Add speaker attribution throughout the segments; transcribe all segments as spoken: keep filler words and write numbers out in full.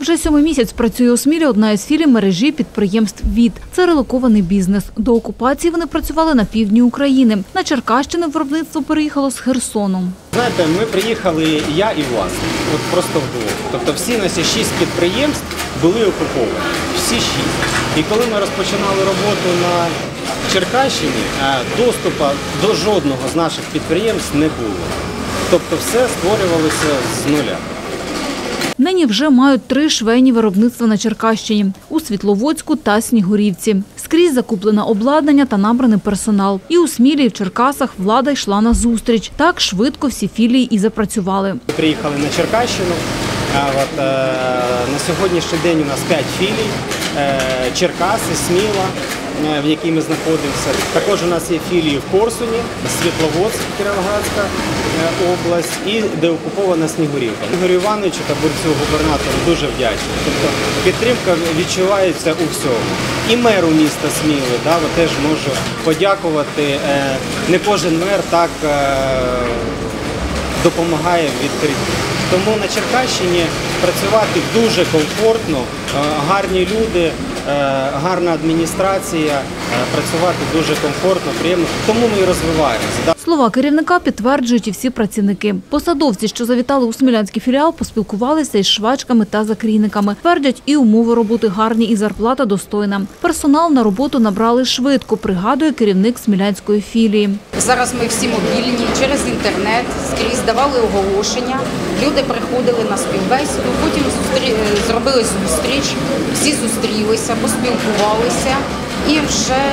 Speaker 1: Вже сьомий місяць працює у Смілі одна із філій мережі підприємств «ВІТ». Це релокований бізнес. До окупації вони працювали на півдні України. На Черкащину виробництво переїхало з Херсону.
Speaker 2: Знаєте, ми приїхали, я і власник, от просто вдвох. Тобто всі наші шість підприємств були окуповані. Всі шість. І коли ми розпочинали роботу на Черкащині, доступу до жодного з наших підприємств не було. Тобто все створювалося з нуля.
Speaker 1: Нині вже мають три швейні виробництва на Черкащині – у Світловодську та Снігурівці. Скрізь закуплене обладнання та набраний персонал. І у Смілі, і в Черкасах влада йшла на зустріч. Так швидко всі філії і запрацювали.
Speaker 2: Ми приїхали на Черкащину. От, е, на сьогоднішній день у нас п'ять філій. Е, Черкаси, Сміла, е, в якій ми знаходимося. Також у нас є філії в Корсуні, Світловодськ, Кіровоградська е, область і деокупована Снігурівка. Ігорю Івановичу та Бурцю, губернатору, дуже вдячний. Тобто підтримка відчувається у всьому. І меру міста Сміли, да, теж можу подякувати. Е, не кожен мер так е, допомагає в відкритті. Тому на Черкащині працювати дуже комфортно, гарні люди, гарна адміністрація, працювати дуже комфортно, приємно. Тому ми і розвиваємося.
Speaker 1: Слова керівника підтверджують і всі працівники. Посадовці, що завітали у смілянський філіал, поспілкувалися із швачками та закрійниками. Твердять, і умови роботи гарні, і зарплата достойна. Персонал на роботу набрали швидко, пригадує керівник смілянської філії.
Speaker 3: Зараз ми всі мобільні, через інтернет, скрізь давали оголошення. Люди приходили на співбесіду, потім зустрі... зробили зустріч, всі зустрілися, поспілкувалися. І вже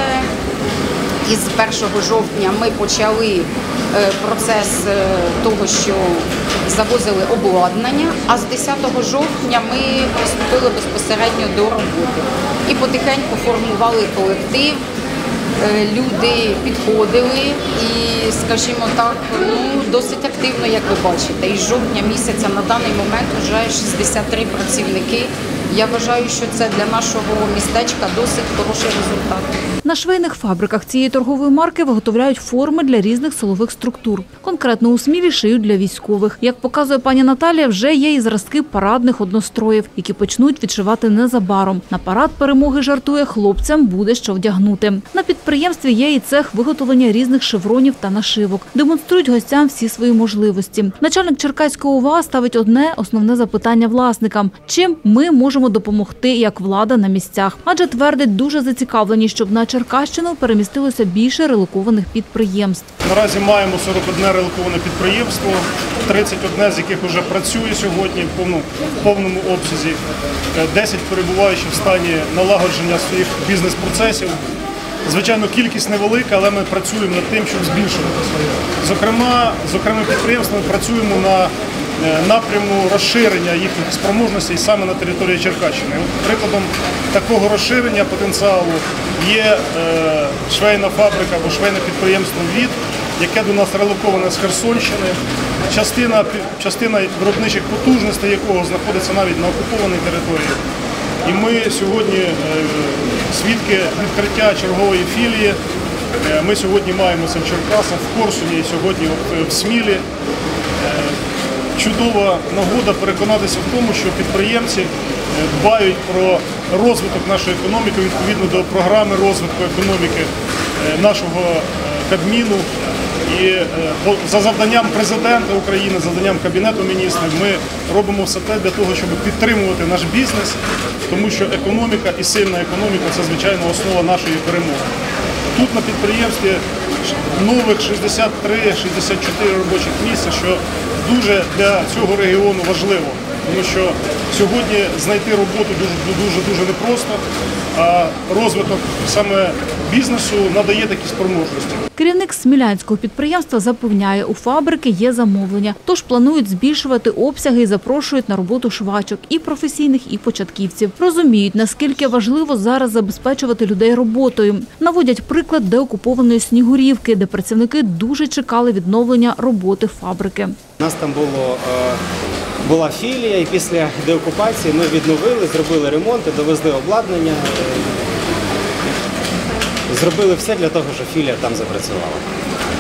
Speaker 3: із першого жовтня ми почали процес того, що завозили обладнання, а з десятого жовтня ми приступили безпосередньо до роботи. І потихеньку формували колектив. Люди підходили і, скажімо так, ну, досить активно, як ви бачите. Із жовтня місяця на даний момент вже шістдесят три працівники. Я вважаю, що це для нашого містечка досить хороший результат.
Speaker 1: На швейних фабриках цієї торгової марки виготовляють форми для різних силових структур. Конкретно у Смілі шиють для військових. Як показує пані Наталія, вже є і зразки парадних одностроїв, які почнуть відшивати незабаром. На парад перемоги, жартує, хлопцям буде що вдягнути. На підприємстві є і цех виготовлення різних шевронів та нашивок. Демонструють гостям всі свої можливості. Начальник Черкаської ОВА ставить одне основне запитання власникам – чим ми можемо допомогти як влада на місцях. Адже, твердить, дуже зацікавлені, щоб на Черкащину перемістилося більше релокованих підприємств.
Speaker 4: Наразі маємо сорок одне релоковане підприємство, тридцять одне з яких вже працює сьогодні в повному, в повному обсязі, десять перебуваючи в стані налагодження своїх бізнес-процесів. Звичайно, кількість невелика, але ми працюємо над тим, щоб збільшувати. Зокрема, з окремими підприємствами працюємо на напряму розширення їхніх спроможностей саме на території Черкащини. Прикладом такого розширення потенціалу є швейна фабрика або швейне підприємство «ВІТ», яке до нас релоковане з Херсонщини. Частина, частина виробничих потужностей якого знаходиться навіть на окупованій території. І ми сьогодні свідки відкриття чергової філії. Ми сьогодні маємо це в Черкасах, в Корсуні і сьогодні в Смілі. Чудова нагода переконатися в тому, що підприємці дбають про розвиток нашої економіки, відповідно до програми розвитку економіки нашого Кабміну. І за завданням президента України, за завданням Кабінету міністрів ми робимо все те для того, щоб підтримувати наш бізнес, тому що економіка і сильна економіка – це, звичайно, основа нашої перемоги. Тут на підприємстві нових шістдесят три - шістдесят чотири робочих місця, що дуже для цього регіону важливо, тому що сьогодні знайти роботу дуже-дуже непросто, а розвиток саме бізнесу надає такі спроможності.
Speaker 1: Керівник смілянського підприємства запевняє, у фабрики є замовлення, тож планують збільшувати обсяги і запрошують на роботу швачок – і професійних, і початківців. Розуміють, наскільки важливо зараз забезпечувати людей роботою. Наводять приклад деокупованої Снігурівки, де працівники дуже чекали відновлення роботи фабрики.
Speaker 2: У нас там було, була філія, і після деокупації ми відновили, зробили ремонти, довезли обладнання. Зробили все для того, щоб філія там запрацювала.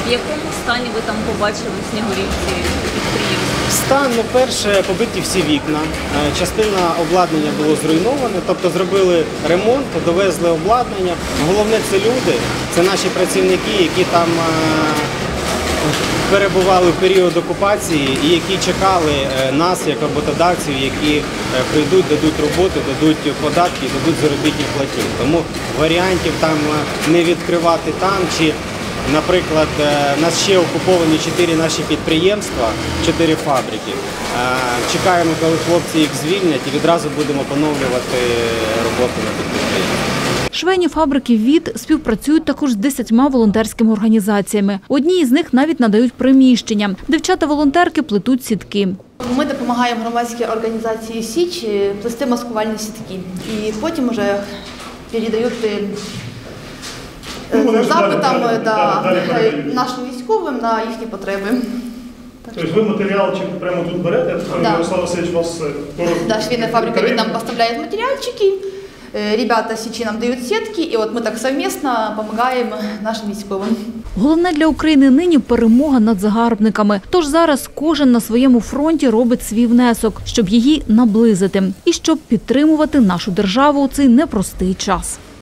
Speaker 5: В якому стані ви там побачили в Снігурівці підприємство?
Speaker 2: Стан, ну, перше, побиті всі вікна, Е, частина обладнання було зруйноване, тобто зробили ремонт, довезли обладнання. Головне це люди, це наші працівники, які там е, перебували в період окупації і які чекали е, нас як роботодавців, які е, прийдуть, дадуть роботу, дадуть податки, дадуть заробітні платні. Тому варіантів там е, не відкривати там чи наприклад, у нас ще окуповані чотири наші підприємства, чотири фабрики. Чекаємо, коли хлопці їх звільнять і відразу будемо поновлювати роботу на підприємстві.
Speaker 1: Швейні фабрики «ВІТ» співпрацюють також з десятьма волонтерськими організаціями. Одні із них навіть надають приміщення. Дівчата-волонтерки плетуть сітки.
Speaker 6: Ми допомагаємо громадській організації «Січ» плести маскувальні сітки. І потім вже передають
Speaker 4: Ну, вони ж
Speaker 6: запитам
Speaker 4: далі-
Speaker 6: да,
Speaker 4: далі- далі передають.
Speaker 6: нашим військовим на їхні потреби.
Speaker 4: Тобто ви матеріал чи прямо тут берете, а
Speaker 6: Да.
Speaker 4: Ярослав Васильович вас
Speaker 6: Да, швейная фабрика «ВИТ» нам поставляет материальчики, э, ребята сечи нам дают сетки, и вот мы так совместно помогаем нашим військовим.
Speaker 1: Головне для України нині – перемога над загарбниками. Тож зараз кожен на своєму фронті робить свій внесок, щоб її наблизити і щоб підтримувати нашу державу у цей непростий час.